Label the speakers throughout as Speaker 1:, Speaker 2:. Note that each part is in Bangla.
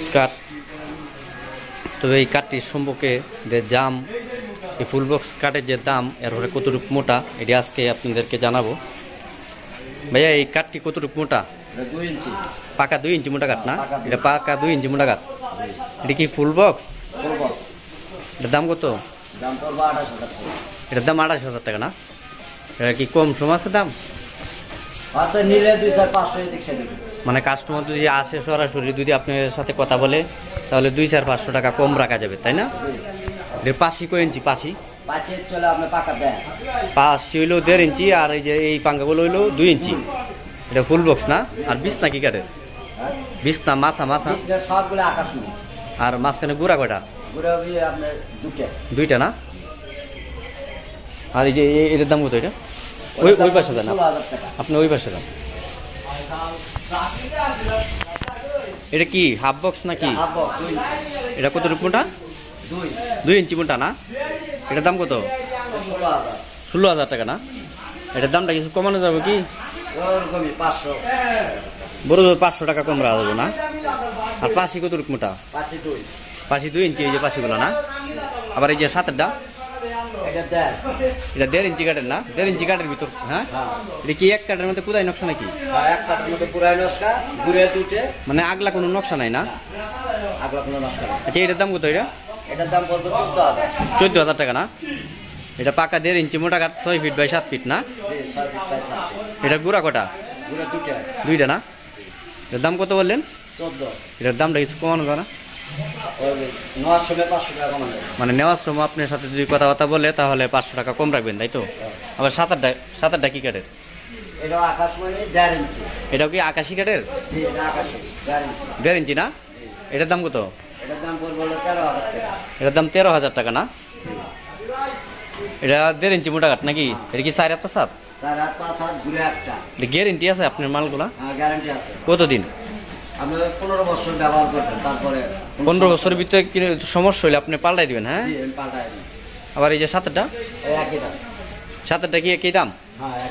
Speaker 1: কাঠ। তবে এই কাঠটির সম্পর্কে যে দাম, এই ফুল বক্স কাঠের যে দাম, এরপরে কতটুকু মোটা, এটি আজকে আপনাদেরকে জানাবো। ভাইয়া এই কাঠটি কতটুকু মোটা?
Speaker 2: 2 ইঞ্চি।
Speaker 1: পাকা 2 ইঞ্চি মোটা কাঠ না? এটা পাকা 2 ইঞ্চি মোটা কাঠ। এটা কি ফুল বক্স? এটার দাম কত?
Speaker 2: দাম পড়বে 28,000 টাকা।
Speaker 1: এটার দাম 28,000 টাকা না? এটা কি কম সম আছে দাম?
Speaker 2: আচ্ছা, নিলে 2-4-500 এদিক সেদিক।
Speaker 1: মানে কাস্টমার যদি আসে সরাসরি যদি আপনার সাথে কথা বলে তাহলে 200-500 টাকা কম রাখা যাবে, তাই না? এর পাশি কয় ইঞ্চি? পাশি
Speaker 2: চলে আপনার পাকা দেন।
Speaker 1: পাশি হইলো 1.5 ইঞ্চি, আর এই যে এই পাঙ্গাগুলো হইলো 2 ইঞ্চি। এটা ফুল বক্স না? আর বিছনা কি কাঠের? বিছনা মাছা
Speaker 2: সবগুলো আকাশমণি।
Speaker 1: আর মাঝখানে গুড়া কয়টা?
Speaker 2: গুড়া আপনার দুইটা
Speaker 1: না? আর এই যে এটার দাম কত? এটা ওই পাশে দেন, আপনি ওই পাশে দেন। এটা কি হাফ বক্স নাকি? এটা কতটুকু মোটা? 2 ইঞ্চি মোটা না? এটার দাম কত? 16,000 টাকা না? এটার দামটা কিছু কমানো যাবে কি? বড় 500 টাকা কম রাখা যাবে না? আর পাশি কতটুকু মোটা? পাশি 2 ইঞ্চি, এই যে পাশিগুলো না? আবার এই যে সাতেরটা, এটা 1.5 ইঞ্চি কাঠের না? 1.5 ইঞ্চি কাঠের ভিতর। হ্যাঁ, এটা কি এক কাঠের মধ্যে পুরাই নকশা নাকি?
Speaker 2: এক কাঠের মধ্যে পুরাই নকশা, ঘুরে দুটে,
Speaker 1: মানে আগলা কোনো নকশা নাই না?
Speaker 2: আগলা কোনো নকশা নাই।
Speaker 1: আচ্ছা, এটার দাম কত?
Speaker 2: এটার দাম পড়বে
Speaker 1: 14,000 টাকা না? এটা পাকা 1.5 ইঞ্চি মোটা কাঠ, 6 ফিট বাই 7 ফিট না? এটা গুড়া কটা? দুইটা না? এটার দাম কত বললেন?
Speaker 2: 14।
Speaker 1: এটার দামটা কিছু কমানো যায় না? মানে নেওয়ার সময় আপনার সাথে যদি কথাবার্তা বলে তাহলে 500 টাকা কম রাখবেন, তাই তো? আবার সাতারটা কি কাঠের? এটাও কি আকাশি কাঠের? 1.5 ইঞ্চি না? এটার দাম কত? এটার দাম 13,000 টাকা না? এটা 1.5 ইঞ্চি মোটা কাঠ নাকি? এটা কি 4 হাত 5 হাত? গ্যারেন্টি আছে আপনার মালগুলা? কতদিন?
Speaker 2: 15 বছর ব্যবহার করবেন, তারপরে
Speaker 1: 15 বছরের ভিতরে সমস্যা হলে আপনি পাল্টাই দিবেন। হ্যাঁ, আবার এই যে সাতেরটা কি একই দাম?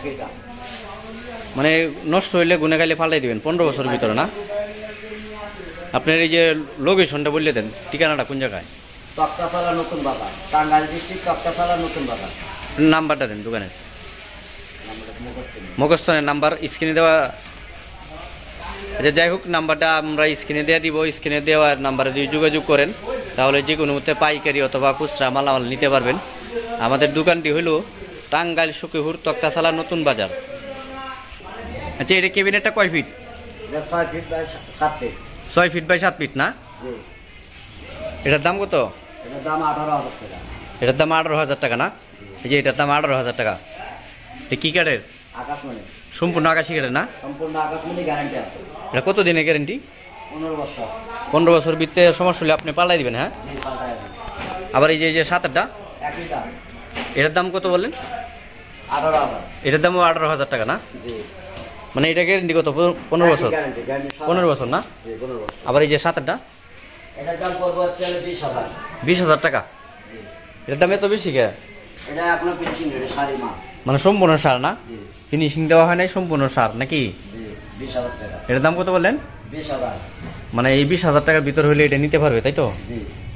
Speaker 1: মানে নষ্ট হইলে গুনে গাইলে পাল্টাই দিবেন 15 বছরের ভিতরে না? আপনার এই যে লোকেশনটা বললে দেন, ঠিকানাটা কোন জায়গায়?
Speaker 2: তক্তাশালা নতুন বাজার, টাঙ্গাইল ডিস্ট্রিক্ট, তক্তাশালা নতুন বাজার।
Speaker 1: নাম্বারটা দেন দোকানের। মুখস্থনের নাম্বার স্ক্রিনে দেওয়া। আচ্ছা, যাই হোক, নাম্বারটা আমরা স্ক্রিনে দিয়ে দিব। স্ক্রিনে দেওয়ার নাম্বারে যদি যোগাযোগ করেন তাহলে যে কোনো মতে পাইকারি অথবা খুচরা মালামাল নিতে পারবেন। আমাদের দোকানটি হলো টাঙ্গাইল সখীপুর, তক্তাশালা নতুন বাজার। আচ্ছা, এটা ক্যাবিনেটটা কয় feet?
Speaker 2: 6 feet by 7 feet.
Speaker 1: 6 feet by 7 feet না? এটার দাম কত?
Speaker 2: এটার দাম 18,000 টাকা।
Speaker 1: এটার দাম 18,000 টাকা না? এই যে এটার দাম 18,000 টাকা। এটা কি কাঠের?
Speaker 2: আকাশমণি।
Speaker 1: সম্পূর্ণ আকাশি কাঠের না?
Speaker 2: সম্পূর্ণ আকাশমণি, গ্যারান্টি আছে।
Speaker 1: এটা কত দিনের গ্যারান্টি?
Speaker 2: 15 বছর।
Speaker 1: 15 বছর ভিতরে সমস্যা হলে আপনি পাল্টাই দিবেন। হ্যাঁ, আবার এই যে সাতেরটা,
Speaker 2: একই দাম।
Speaker 1: এটার দাম কত বলেন?
Speaker 2: 18,000।
Speaker 1: এটার দামও 18,000 টাকা না? মানে এটা গ্যারান্টি কত? 15 বছর। 15 বছর না? আবার এই যে সাতেরটা,
Speaker 2: এটার দাম পড়বে 20,000।
Speaker 1: 20,000 টাকা? এটার দাম এত বেশি কে?
Speaker 2: এটা এখনো ফিনিশিং, এটা সারি মাল,
Speaker 1: মানে সম্পূর্ণ সার না? ফিনিশিং দেওয়া হয় নাই, সম্পূর্ণ সার নাকি?
Speaker 2: 20,000 টাকা।
Speaker 1: এটার দাম কত বললেন?
Speaker 2: 20,000।
Speaker 1: মানে এই 20,000 টাকার ভিতর হলে এটা নিতে পারবে, তাই তো?